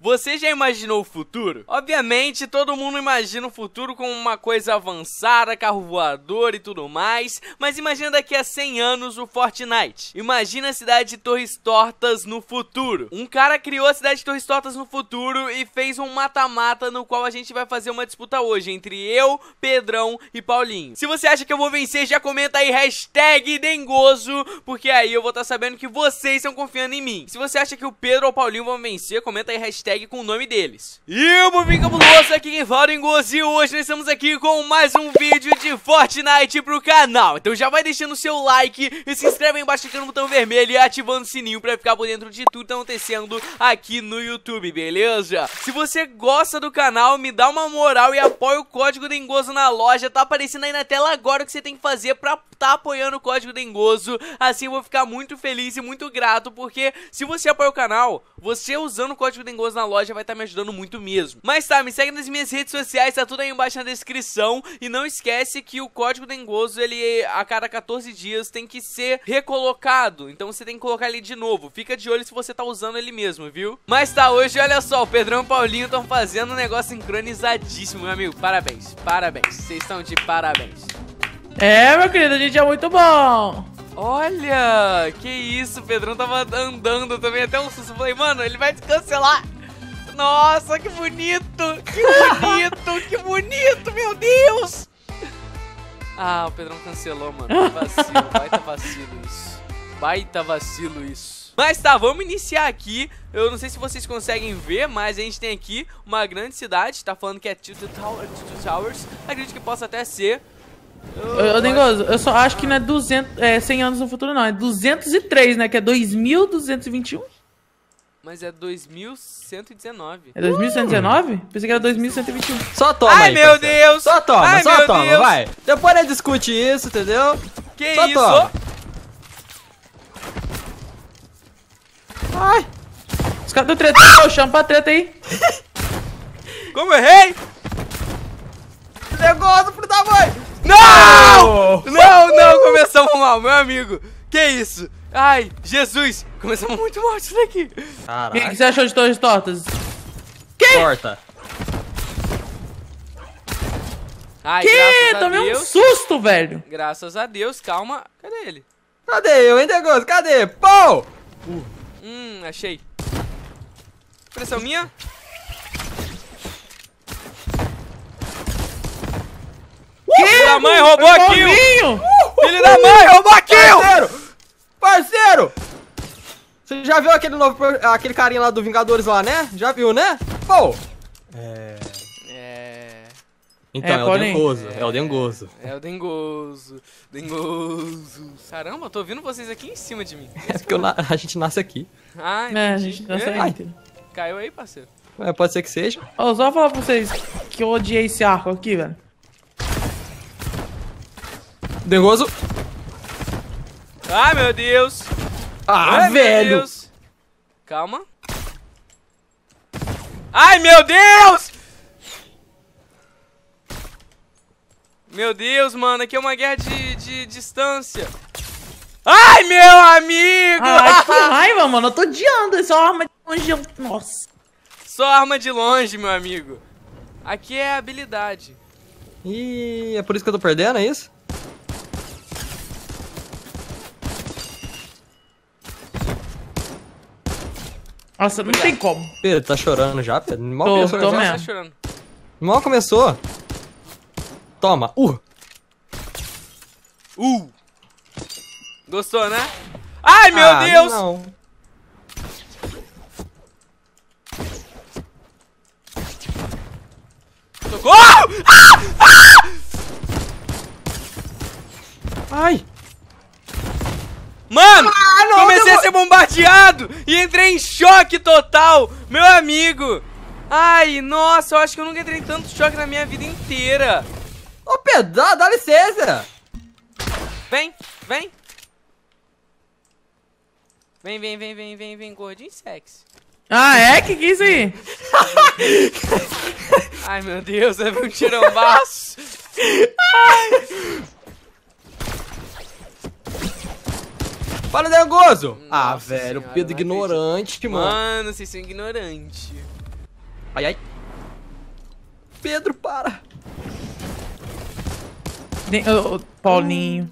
você já imaginou o futuro? Obviamente, todo mundo imagina o futuro como uma coisa avançada, carro voador e tudo mais, mas imagina daqui a 100 anos o Fortnite. Imagina a cidade de Torres Tortas no futuro. Um cara criou a cidade de Torres Tortas no futuro e fez um mata-mata no qual a gente vai fazer uma disputa hoje entre eu, Pedrão e Paulinho. Se você acha que eu vou vencer, já comenta aí hashtag Dengoso, porque aí eu vou estar sabendo que vocês estão confiando em mim. Se você acha que o Pedro ou o Paulinho vão vencer, comenta aí hashtag com o nome deles. E eu, Bovinho Cabuloso, aqui quem fala é Dengoso, e hoje nós estamos aqui com mais um vídeo de Fortnite pro canal. Então já vai deixando o seu like e se inscreve aí embaixo clicando no botão vermelho e ativando o sininho pra ficar por dentro de tudo que tá acontecendo aqui no YouTube, beleza? Se você gosta do canal, me dá uma moral e apoia o código Dengoso na loja. Tá aparecendo aí na tela agora o que você tem que fazer pra tá apoiando o código Dengoso. Assim eu vou ficar muito feliz e muito grato, porque se você apoia o canal, você usando o código Dengoso na loja vai estar me ajudando muito mesmo. Mas tá, me segue nas minhas redes sociais, tá tudo aí embaixo na descrição. E não esquece que o código Dengoso, ele a cada 14 dias tem que ser recolocado. Então você tem que colocar ele de novo. Fica de olho se você tá usando ele mesmo, viu? Mas tá, hoje olha só, o Pedrão e o Paulinho estão fazendo um negócio sincronizadíssimo, meu amigo. Parabéns, parabéns. Vocês estão de parabéns. É, meu querido, a gente é muito bom. Olha, que isso, o Pedrão tava andando também, até um susto. Falei, mano, ele vai te cancelar. Nossa, que bonito, que bonito, que bonito, meu Deus. Ah, o Pedrão cancelou, mano. Vacilo, baita vacilo isso. Baita vacilo isso. Mas tá, vamos iniciar aqui. Eu não sei se vocês conseguem ver, mas a gente tem aqui uma grande cidade. Tá falando que é Two Towers. Acredito que possa até ser. Eu Dengoso, eu só acho que não é 100 anos no futuro, não. É 203, né? Que é 2221. Mas é 2119. É 2119? Pensei que era 2121. Só toma. Ai, aí, meu parceiro. Deus! Só toma, Ai, só meu toma, Deus! vai. Depois a gente discute isso, entendeu? Que Só isso? toma. Ai. Os caras estão tretando, chama pra treta aí. Como eu errei? Negócio, filho da mãe. Não! Não, começamos mal, meu amigo. Que isso? Ai, Jesus, começamos muito mal isso daqui. O que Caraca. você achou de Torres Tortas? Corta. Ai, Que? graças a Tomei um Deus. susto, velho. Graças a Deus, calma. Cadê ele? Cadê eu, hein, Negócio? Cadê? Pô! Achei. Pressão minha? Filho da mãe, roubou a kill! Filho da mãe, roubou a kill! Parceiro! Parceiro! Você já viu aquele carinha lá do Vingadores lá, né? Já viu, né? Pô! Então, é o Paulinho. Dengoso. É o Dengoso. É o Dengoso. Dengoso. Caramba, eu tô ouvindo vocês aqui em cima de mim. É porque a gente nasce aqui. Ah, É, a entendi. gente dança Ei, aí. Caiu aí, parceiro. É, pode ser que seja. Ó, só falar pra vocês que eu odiei esse arco aqui, velho. Dengoso. Ai, meu Deus. Ah, Ai, meu velho! Deus. Calma. Ai, meu Deus! Meu Deus, mano, aqui é uma guerra de distância. Ai, meu amigo! Ai, que raiva, mano. Eu tô odiando essa arma de longe. Nossa. Só arma de longe, meu amigo. Aqui é habilidade. Ih, é por isso que eu tô perdendo, é isso? Nossa, não tem como. Pedro, tá chorando já, Pedro? Mal Tô começou. mesmo. Tá chorando. Mal começou. Toma. Gostou, né? Ai, meu Deus! Não. Socorro! Ai! Mano, não, comecei a ser bombardeado e entrei em choque total, meu amigo. Ai, nossa, eu acho que eu nunca entrei em tanto choque na minha vida inteira. Ô, Pedro, dá licença! Vem, vem. Vem, gordinho sexy. Ah, é? Que é isso aí? Ai, meu Deus, levei um tirambaço. Para o Dengoso! Nossa Ah, velho, senhora, Pedro não ignorante, mano. Mano, vocês são ignorantes. Ai, ai. Pedro, para. Paulinho.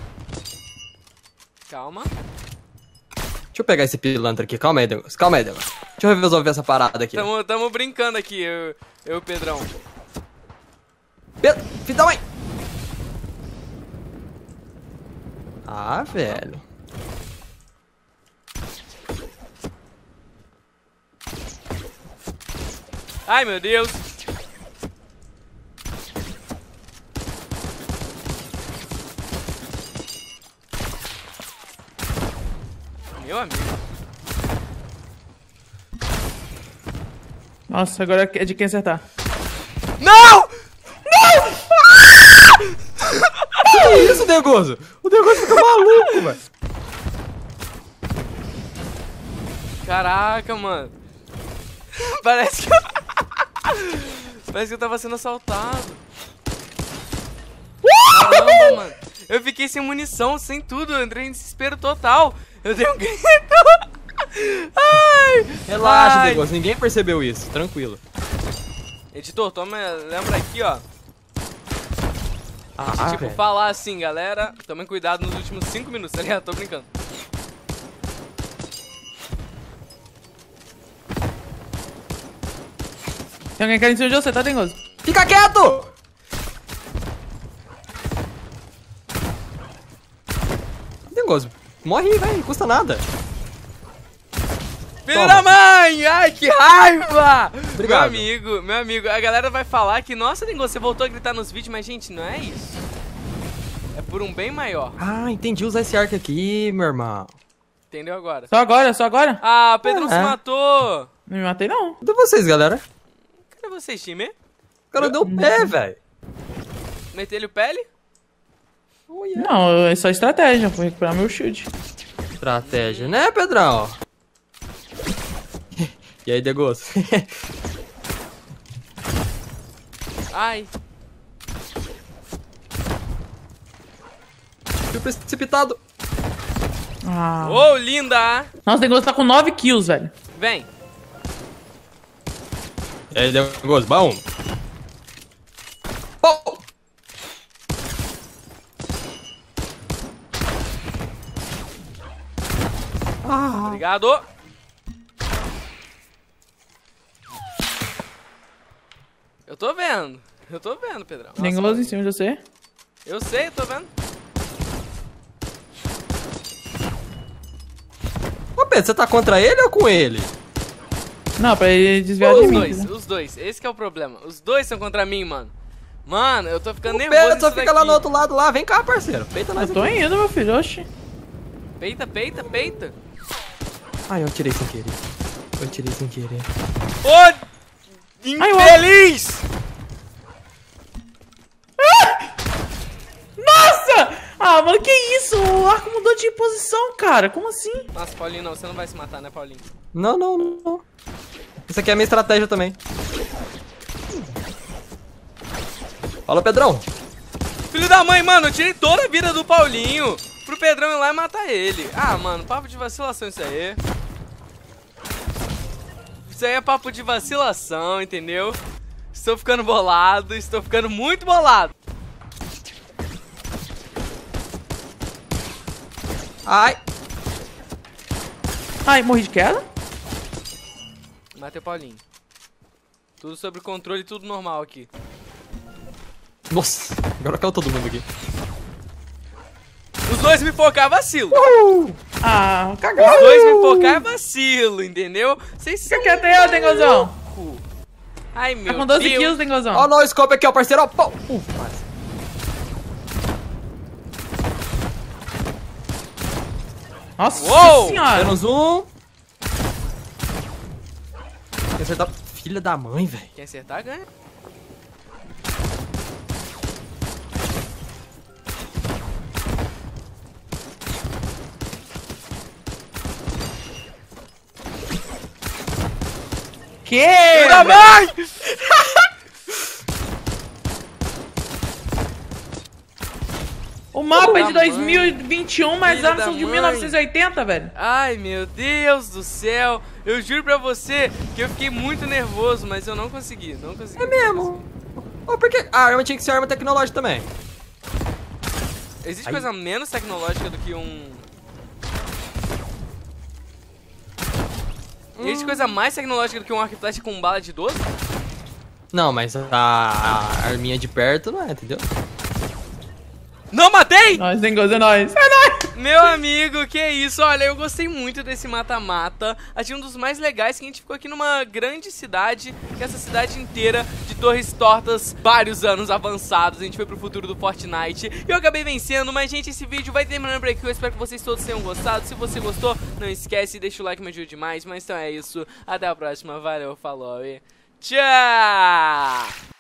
Calma. Deixa eu pegar esse pilantra aqui. Calma aí, Degos. Calma aí, Degos. Deixa eu resolver essa parada aqui. Tamo brincando aqui, eu e o Pedrão. Pedro, filho da mãe. Ah, velho. Ai, meu Deus. Meu amigo. Nossa, agora é de quem acertar. Não! Que isso, Degoso? O Degoso fica maluco, velho. Caraca, mano. Parece que eu tava sendo assaltado. Caramba, mano. Eu fiquei sem munição, sem tudo. Eu entrei em desespero total. Eu dei um grito. Ai. Relaxa, Ai. Degoso. Ninguém percebeu isso. Tranquilo. Editor, toma, lembra aqui, ó. Tipo, velho. falar assim, galera. Tomem cuidado nos últimos 5 minutos, tá ligado? Tô brincando. Tem alguém querendo em cima de você, tá, Dengoso? Fica quieto! Degoso, morre aí, velho. Não custa nada. Filho Toma. da mãe! Ai, que raiva! Obrigado. Meu amigo, a galera vai falar que, nossa, Dengoso, você voltou a gritar nos vídeos, mas, gente, não é isso. É por um bem maior. Ah, entendi usar esse arco aqui, meu irmão. Entendeu agora? Só agora, só agora? Ah, Pedro se matou! Não me matei, não. Cadê vocês, galera? Cadê vocês, time? O cara deu pé, velho. Meteu-lhe o pele? Oh, yeah. Não, é só estratégia. Vou recuperar meu shield. Estratégia, né, Pedrão? E aí, Degoso? Ai. Fui precipitado. Ah. Ô, linda! Nossa, o Dengoso tá com 9 kills, velho. Vem. E aí, Degoso, bom? Oh! Obrigado. Eu tô vendo. Eu tô vendo, Pedrão. Nossa, Dengoso em cima de você. eu sei, eu tô vendo. Ô, Pedro, você tá contra ele ou com ele? Não, pra ele desviar de Os mim. dois, né? os dois. Esse que é o problema. Os dois são contra mim, mano. Mano, eu tô ficando O nervoso. Pedro só nisso fica lá daqui. no outro lado lá. Vem cá, parceiro. Peita nós Eu tô aqui. indo, meu filho. Oxi. Peita, peita, peita. Ai, eu tirei sem querer. Eu tirei sem querer. Ô, infeliz! Nossa! Ah, mano, que isso? O arco mudou de posição, cara. Como assim? Nossa, Paulinho, não. Você não vai se matar, né, Paulinho? Não, não, não, não. Isso aqui é a minha estratégia também. Fala, Pedrão. Filho da mãe, mano, eu tirei toda a vida do Paulinho pro Pedrão ir lá e matar ele. Ah, mano, papo de vacilação isso aí. Isso aí é papo de vacilação, entendeu? Estou ficando bolado, estou ficando muito bolado. Ai. Ai, morri de queda? Matei o Paulinho. Tudo sob controle, tudo normal aqui. Nossa, agora caiu todo mundo aqui. Os dois me focar vacilo. Ah, Os cagado. dois me focar vacilo, entendeu? Vocês são Fica quieto aí, ó, Dengozão. louco. Ai, meu Tá com 12 Deus. kills, Dengozão. Ó, no scope aqui, ó, parceiro. Ó, pô. Quase. Nossa Uou! senhora. Menos um. Tem que acertar. Filha da mãe, velho. Quem acertar, ganha. Que? Filho da mãe! O mapa é de Filho da 2021, mas Filho anos da são de mãe. 1980, velho. Ai, meu Deus do céu. Eu juro pra você que eu fiquei muito nervoso, mas eu não consegui, não consegui. É mesmo. Oh, porque a arma tinha que ser arma tecnológica também. Existe Aí. coisa menos tecnológica do que um... Existe coisa mais tecnológica do que um arco e flecha com bala de 12? Não, mas a arminha de perto não é, entendeu? Não matei! Nós, Dengoso, é nóis. É nóis. Meu amigo, que isso? Olha, eu gostei muito desse mata-mata. Achei um dos mais legais que a gente ficou aqui numa grande cidade, que é essa cidade inteira de torres tortas, vários anos avançados. A gente foi pro futuro do Fortnite e eu acabei vencendo. Mas, gente, esse vídeo vai terminando por aqui. Eu espero que vocês todos tenham gostado. Se você gostou, não esquece, deixa o like, me ajuda demais. Mas então é isso. Até a próxima. Valeu, falou e tchau!